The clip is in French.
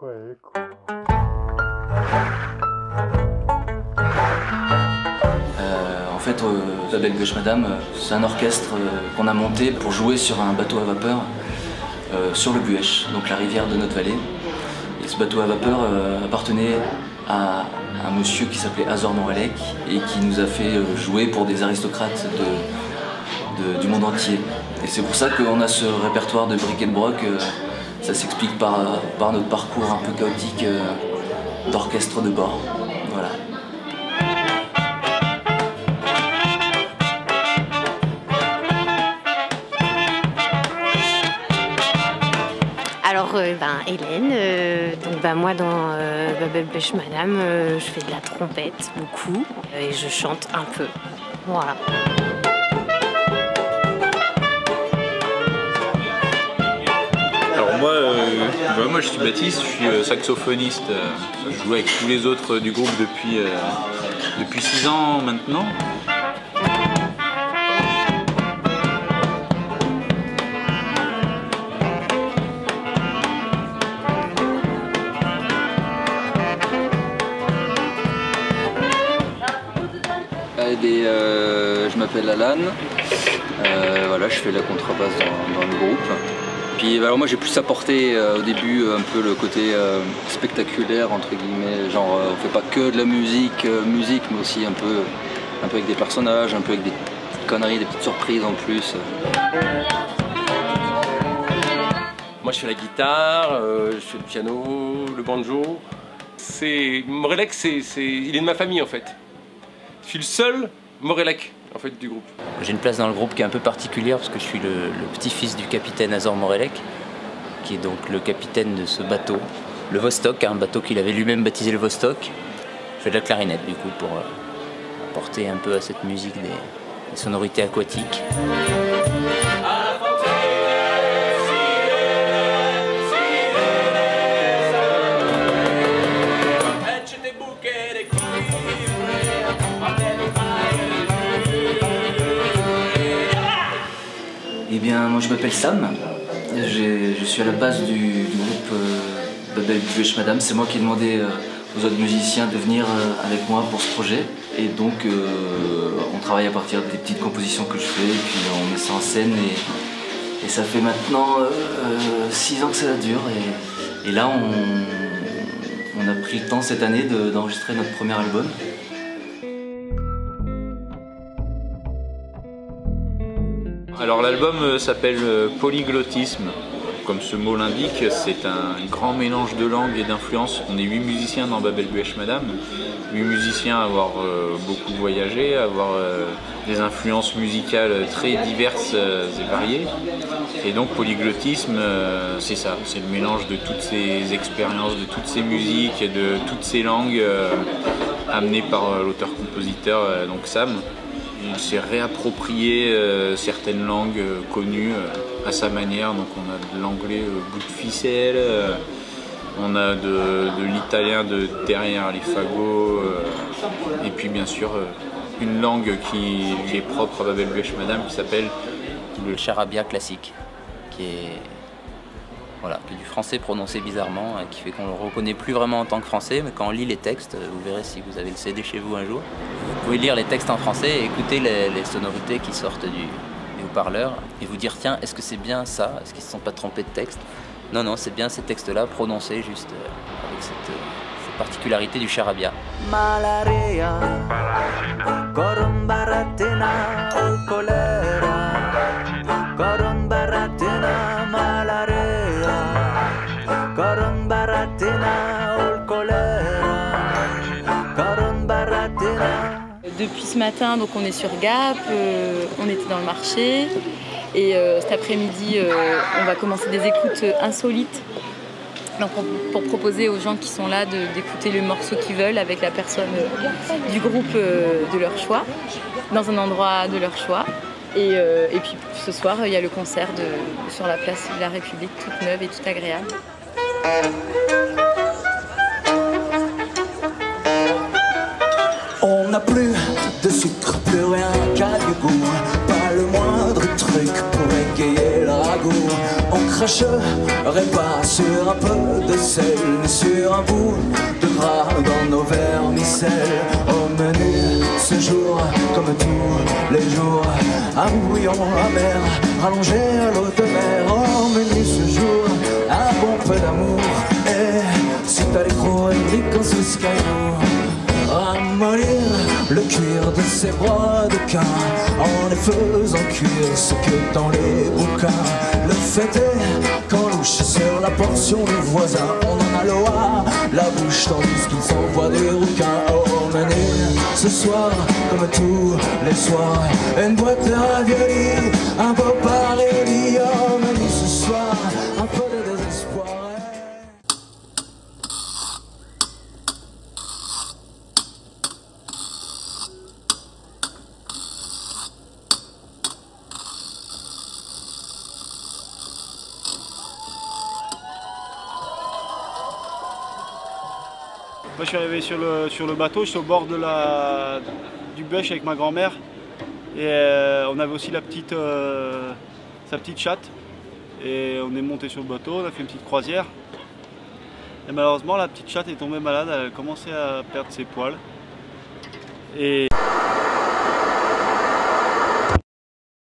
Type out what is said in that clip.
En fait, Babel Buech Madame, c'est un orchestre qu'on a monté pour jouer sur un bateau à vapeur sur le Buech, donc la rivière de notre vallée. Et ce bateau à vapeur appartenait à un monsieur qui s'appelait Azor Morelec et qui nous a fait jouer pour des aristocrates du monde entier. Et c'est pour ça qu'on a ce répertoire de bric et de broc. Ça s'explique par notre parcours un peu chaotique d'orchestre de bord. Voilà. Alors, Hélène, moi dans Babel Buech Madame, je fais de la trompette beaucoup et je chante un peu. Voilà. Alors moi je suis Baptiste, je suis saxophoniste. Je joue avec tous les autres du groupe depuis 6 ans maintenant. Je m'appelle Alan, voilà, je fais la contrebasse dans le groupe. Puis alors moi j'ai plus apporté au début un peu le côté spectaculaire entre guillemets, genre on fait pas que de la musique, mais aussi un peu avec des personnages, un peu avec des petites conneries, des petites surprises en plus. Moi je fais la guitare, je fais le piano, le banjo. Morelec, il est de ma famille en fait. Je suis le seul Morelec en fait du groupe. J'ai une place dans le groupe qui est un peu particulière parce que je suis le petit-fils du capitaine Azor Morelec, qui est donc le capitaine de ce bateau, le Vostok, un bateau qu'il avait lui-même baptisé le Vostok. Je fais de la clarinette du coup pour apporter un peu à cette musique des sonorités aquatiques. Eh bien, moi je m'appelle Sam, je suis à la base du groupe Babel Buech Madame. C'est moi qui ai demandé aux autres musiciens de venir avec moi pour ce projet. Et donc on travaille à partir des petites compositions que je fais, et puis on met ça en scène. Et ça fait maintenant 6 ans que ça dure. Et là on a pris le temps cette année d'enregistrer notre premier album. Alors l'album s'appelle Polyglottisme. Comme ce mot l'indique, c'est un grand mélange de langues et d'influences. On est 8 musiciens dans Babel Buech Madame. 8 musiciens à avoir beaucoup voyagé, à avoir des influences musicales très diverses et variées. Et donc polyglottisme, c'est ça, c'est le mélange de toutes ces expériences, de toutes ces musiques et de toutes ces langues amenées par l'auteur-compositeur, donc Sam. Il s'est réapproprié certaines langues connues à sa manière. Donc on a de l'anglais bout de ficelle, on a de l'italien de derrière les fagots, et puis bien sûr une langue qui est propre à Babel Buech Madame qui s'appelle le charabia classique, qui est du français prononcé bizarrement, qui fait qu'on ne le reconnaît plus vraiment en tant que français, mais quand on lit les textes, vous verrez si vous avez le CD chez vous un jour, vous pouvez lire les textes en français et écouter les sonorités qui sortent du haut-parleur et vous dire tiens, est-ce que c'est bien ça? Est-ce qu'ils ne se sont pas trompés de texte? Non, non, c'est bien ces textes-là prononcés juste avec cette particularité du charabia. Malaria, Depuis ce matin, donc on est sur Gap, on était dans le marché et cet après-midi, on va commencer des écoutes insolites donc pour proposer aux gens qui sont là d'écouter le morceau qu'ils veulent avec la personne du groupe de leur choix, dans un endroit de leur choix. Et puis ce soir, il y a le concert sur la place de la République, toute neuve et toute agréable. On n'a plus de sucre, plus rien qu'à du goût. Pas le moindre truc pour égayer la ragoût. On cracherai pas sur un peu de sel, ni sur un bout de gras dans nos vermicelles. Au menu ce jour, comme tous les jours, un bouillon amer rallongé à l'eau de mer. Au menu ce jour, un bon peu d'amour. Et si t'as les gros Henrik en sous Skylo, ramollir le cuir de ses bras de quin en les faisant cuire ce que dans les bouquins. Le fait est qu'en louche sur la portion du voisin, on en a l'eau à la bouche tandis qu'il s'envoie des rouquins. Au menu ce soir, comme tous les soirs, une boîte de raviolis, un beau paréoli. Au menu ce soir, un peu de désespoir. Moi, je suis arrivé sur le bateau, j'étais au bord du Buech avec ma grand-mère et on avait aussi sa petite chatte et on est monté sur le bateau, on a fait une petite croisière et malheureusement la petite chatte est tombée malade, elle a commencé à perdre ses poils et